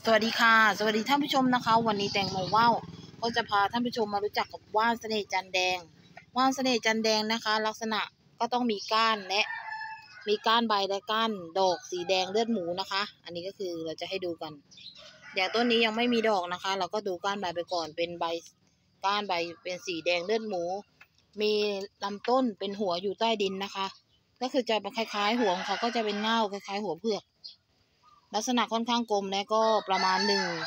สวัสดีค่ะสวัสดีท่านผู้ชมนะคะวันนี้แตงโมว่าวก็จะพาท่านผู้ชมมารู้จักกับว่านเสน่ห์จันแดงว่านเสน่ห์จันแดงนะคะลักษณะก็ต้องมีก้านและมีก้านใบและก้านดอกสีแดงเลือดหมูนะคะอันนี้ก็คือเราจะให้ดูกันอย่างต้นนี้ยังไม่มีดอกนะคะเราก็ดูก้านใบไปก่อนเป็นใบก้านใบเป็นสีแดงเลือดหมูมีลำต้นเป็นหัวอยู่ใต้ดินนะคะก็คือจะคล้ายๆหัวของเขาก็จะเป็นเง่าคล้ายๆหัวเผือกลักษณะค่อนข้างกลมและก็ประมาณ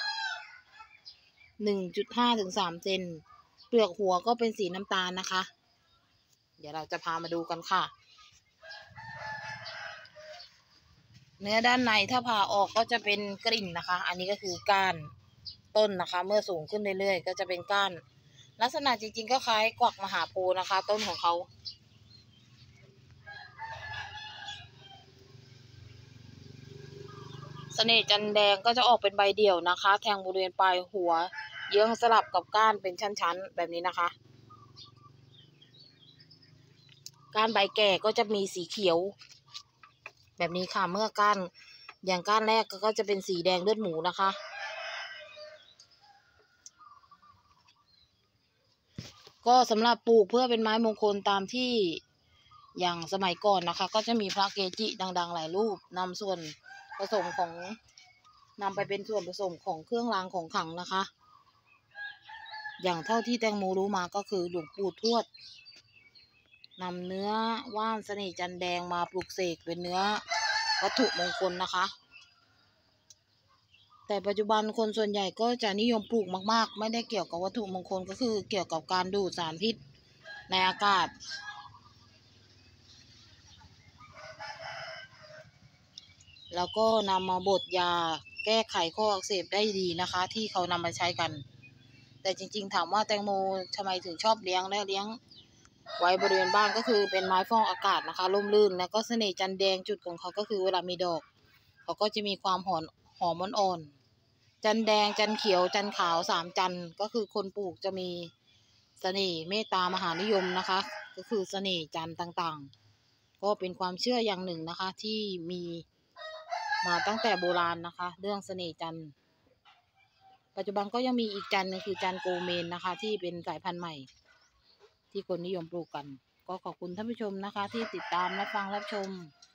1.5 ถึง 3 เซนเปลือกหัวก็เป็นสีน้ำตาลนะคะเดี๋ยวเราจะพามาดูกันค่ะเนื้อด้านในถ้าผ่าออกก็จะเป็นกลิ่นนะคะอันนี้ก็คือก้านต้นนะคะเมื่อสูงขึ้นเรื่อยๆก็จะเป็นก้านลักษณะจริงๆก็คล้ายกวักมหาโพธิ์นะคะต้นของเขาเสน่ห์จันแดงก็จะออกเป็นใบเดี่ยวนะคะแทงบริเวณปลายหัวเยื้องสลับกับก้านเป็นชั้นๆแบบนี้นะคะก้านใบแก่ก็จะมีสีเขียวแบบนี้ค่ะเมื่อก้านอย่างก้านแรกก็จะเป็นสีแดงเลือดหมูนะคะก็สำหรับปลูกเพื่อเป็นไม้มงคลตามที่อย่างสมัยก่อนนะคะก็จะมีพระเกจิดังๆหลายรูปนำส่วนผสมของนำไปเป็นส่วนผสมของเครื่องรางของขลังนะคะอย่างเท่าที่แตงโมรู้มาก็คือหลวงปู่ทวดนำเนื้อว่านเสน่ห์จันแดงมาปลูกเสกเป็นเนื้อวัตถุมงคลนะคะแต่ปัจจุบันคนส่วนใหญ่ก็จะนิยมปลูกมากๆไม่ได้เกี่ยวกับวัตถุมงคลก็คือเกี่ยวกับการดูดสารพิษในอากาศแล้วก็นำมาบดยาแก้ไขข้ออักเสบได้ดีนะคะที่เขานำมาใช้กันแต่จริงๆถามว่าแตงโมทำไมถึงชอบเลี้ยงและเลี้ยงไว้บริเวณบ้านก็คือเป็นไม้ฟอกอากาศนะคะร่มรื่นแล้วก็เสน่ห์จันแดงจุดของเขาก็คือเวลามีดอกเขาก็จะมีความหอมอ่อนๆจันแดงจันเขียวจันขาว3 จันก็คือคนปลูกจะมีเสน่ห์เมตตามหานิยมนะคะก็คือเสน่ห์จันต่างๆก็เป็นความเชื่ออย่างหนึ่งนะคะที่มีมาตั้งแต่โบราณนะคะเรื่องเสน่ห์จันปัจจุบันก็ยังมีอีกจันนึงคือจันโกเมนนะคะที่เป็นสายพันธุ์ใหม่ที่คนนิยมปลูกกันก็ขอบคุณท่านผู้ชมนะคะที่ติดตามรับฟังรับชม